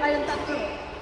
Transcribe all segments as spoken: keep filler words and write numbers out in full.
tayong tatlo.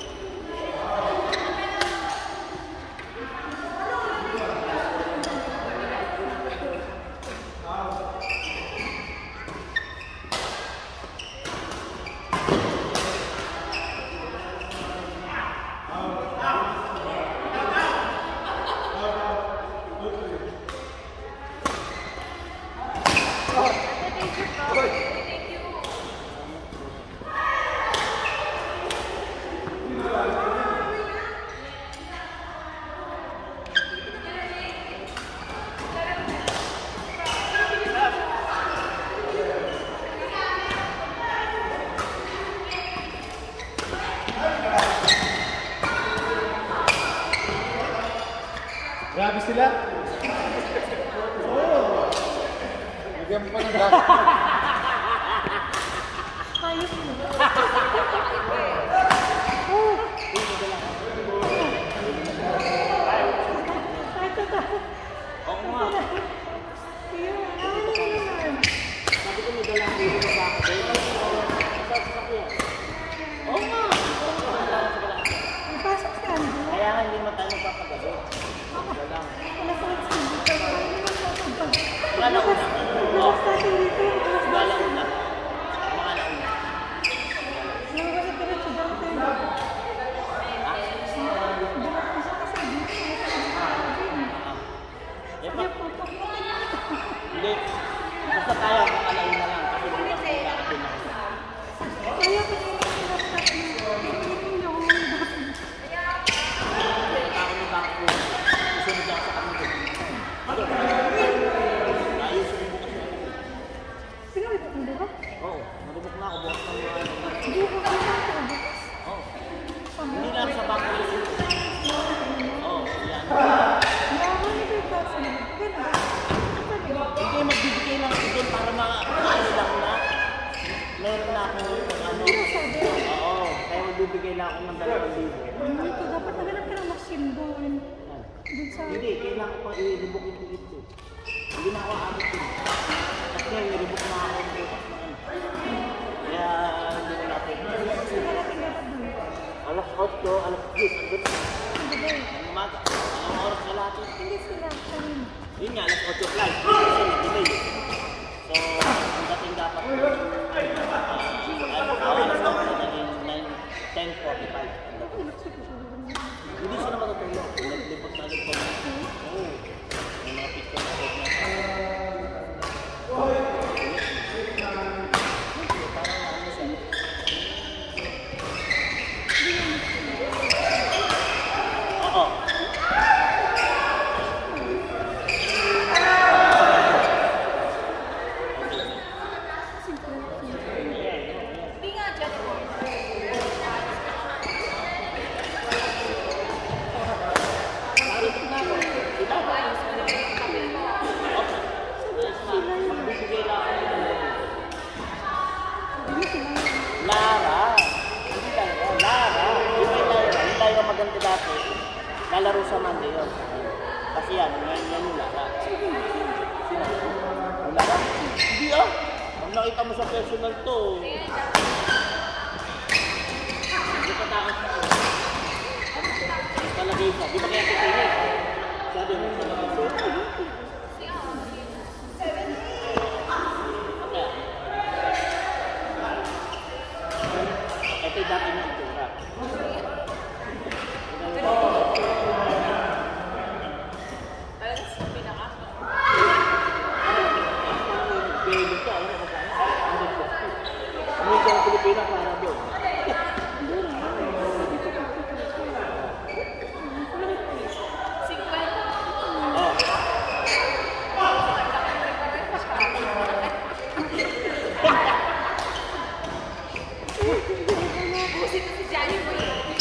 Grabe sila. Oo. Bigyan mo pa ng gas. Ayos mo. Oo nga. Sabi ko may dalang dito sa bakit. Oo nga. Pasok ka. Kaya nga hindi man tayo magpapagabi. Dalang. Wala na una. Oo. Wala na una. Mga na una. Hindi. Basta tayo kung alauna lang. Kasi bukas na atin na. Kaya ko yung Ako ng bangko. Susunod lang sa kami. Ayusin mo bukas na. pinakita mo ba? Oo. Marubok na ako. Bukas na mga. Hindi ko pinakita mo. Oo. Hindi lang sa bangko. Oo. Yan. Yaman ito yung basa mo. Hindi magbibigay lang ako doon para ma-ano lang na meron na ako ano. Oo, kaya magbibigay lang ako ng dalawang libo. Dito, dapat naganap ka ng machine doon. Doon sa... Hindi, kailangan ko pang i-rebook yung ticket ko. Hindi na ako aabot yun. Kasi i-rebook na ako ng bukas na ano. Kaya hindi ko na pwede. Sino natin dapat doon? Alas otso, alas diyes, ang gabi. Ang gabi. Ang umaga. Ang oras na lahat yun. Hindi sila. Kanina. Yun nga, alas otso flight. Kasi nag-delay. So, ang dating dapat ko, ano, alas otso naging ten forty-five. Hindi sila matutulog. Naglipot na agad pa. Oo. May mga picture na agad na. Parang ano siya. Oo. Lara, hindi tayo, Lara, di ba yung Lara, hindi tayo maganda dati, lalaro sa Monday yun. Kasi yan, ngayon yan yung Lara. Sino? Yung Lara? Hindi ah, ang nakita mo sa personal to. Hindi pa takas na. Palagay siya, di ba kaya kikinig? Sabi mo sa labas. Ito yung dati ng itura. Talagang sa pinaka? Pili ka, ano ka kaya? Hindi ka ang Pilipina para doon. Busit si Johnny mo yun.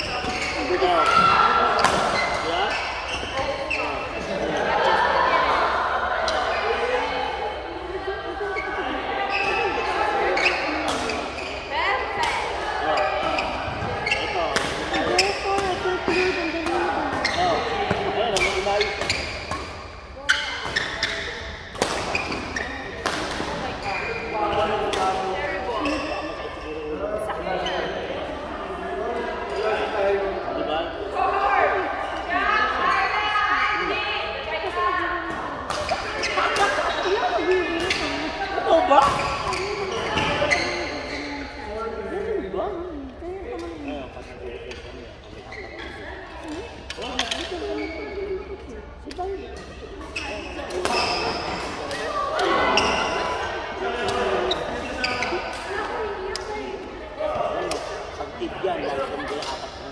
active yan, lalo kung may apat na.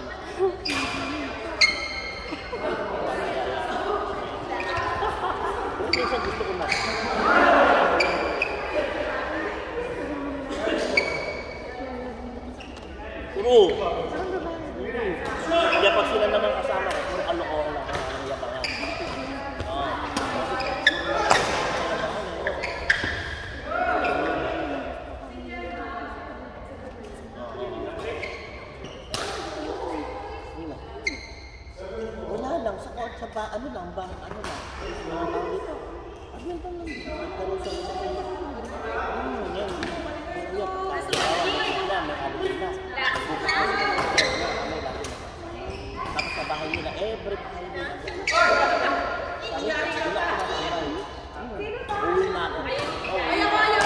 Pero minsan gusto ko na. Puro! Kaya pag sila naman kasama ko, puro kalokohan lang. Ang yabangan. Wala lang, sa sa ba, ano lang, bang, ano lang. Mga tao dito. Ano yan lang lang. Pero sa isa ko, hmm, yan. Yan, kasi wala, may alis na. Tapos sa bahay nila, every bahay nila. Sabi, wala ko na bahay. Uwi na ako. Ayaw, ayaw,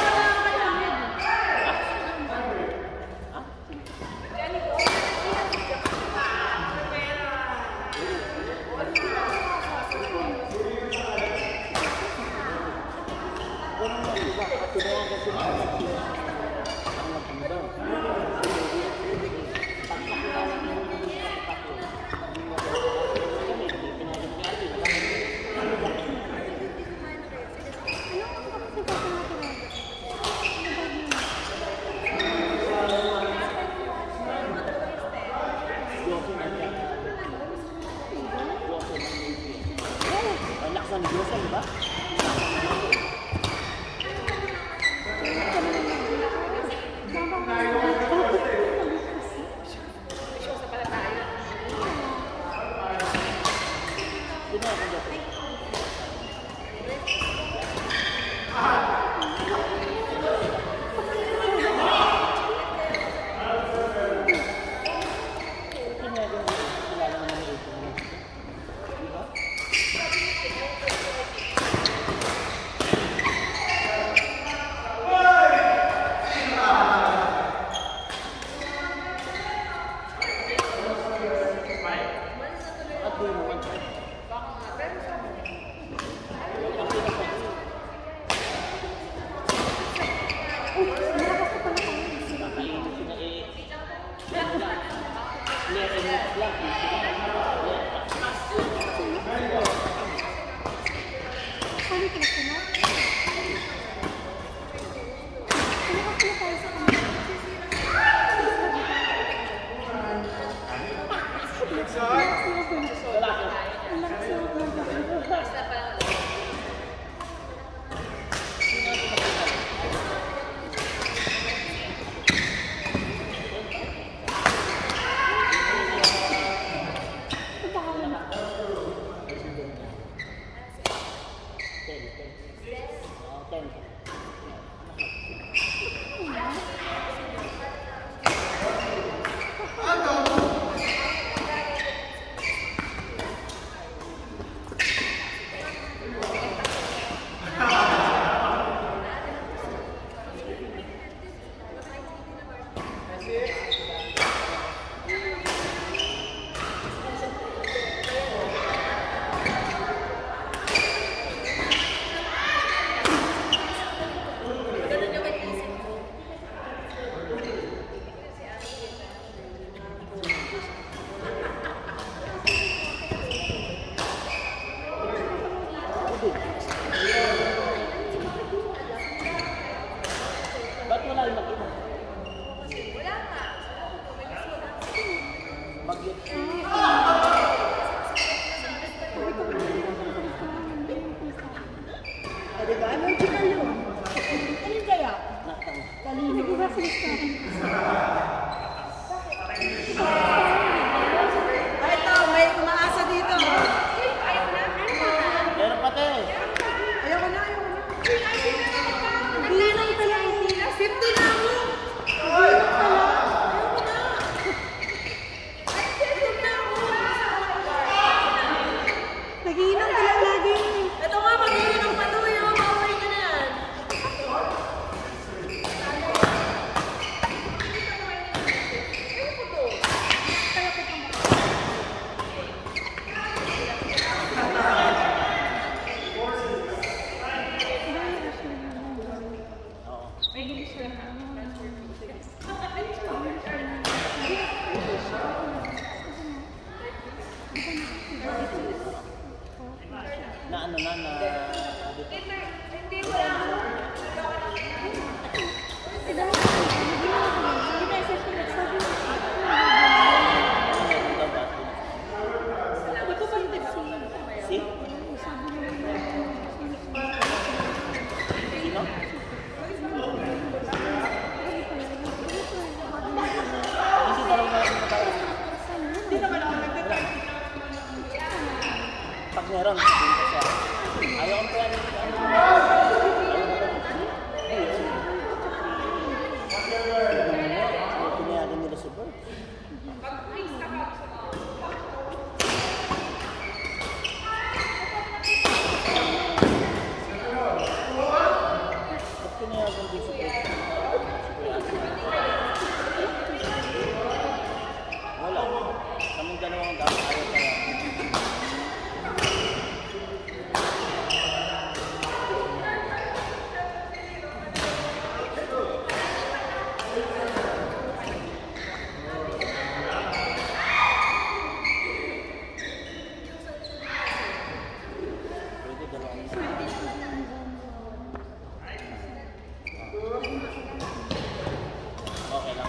fifty na Na ano na na si? Sino? Hindi talaga na nakataas. Hindi naman ako nagtatay. Pag meron, sabihin ko siya. Ayaw kong kaya nito. Pinayagan nila si Bert. Ba't pinayagan din si Bert? Wala. Kaming dalawang dapat ayaw kaya. Okay lang.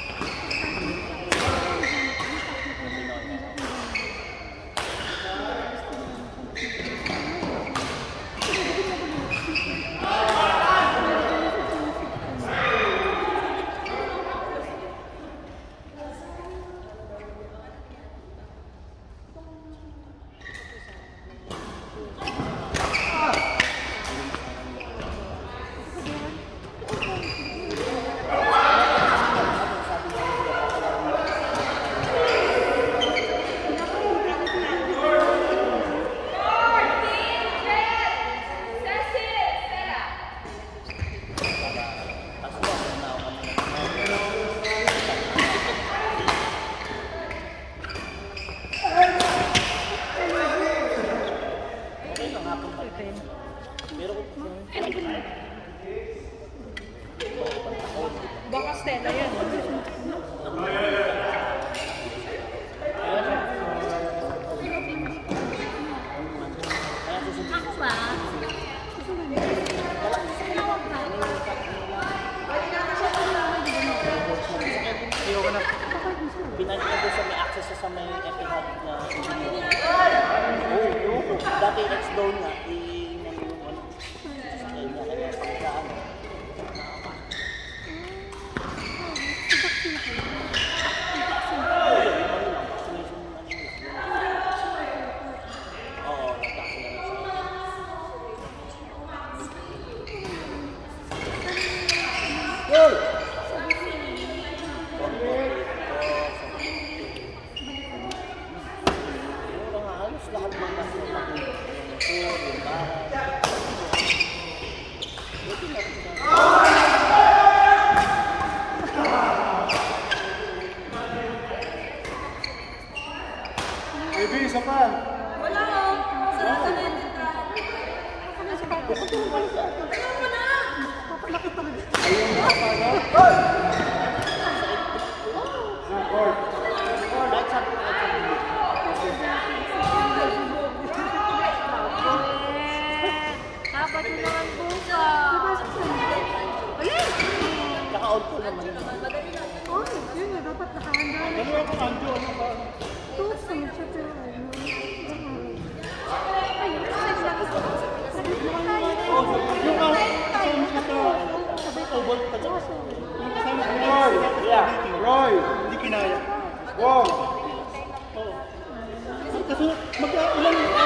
Baka Stella yan. Ako ba? Ayoko na. Pinagin doon sa may access sa may epihad na engineering. Oo, oo. Dati ex-down nga. I-inan yung ano. Sa kanya. Kaya sa ano. Lahat ng nasa yung motor, yung bahay. Buti na rin sila. Baby, isa pa. Wala o. Sarap na yun dito. Ako na sa bago. Ayaw mo na. Papalaki talaga. Ayaw mo pa pa, no? Hoy! Record. Kahit sabi ko, dapat yun naman bukas. Ulit! naka-out ko naman yun. Oo, yun nga. Dapat nakahanda na. Ano ako ando? Ano ba? Tuwas na siya pero ano. Ay, kasi lagi sa sabi mo kayo. Yung kasama ito. Over pa dyan. Yung kasama ko. Roy! Yeah. Roy! Hindi kinaya. Bong! Kasi mag-ilan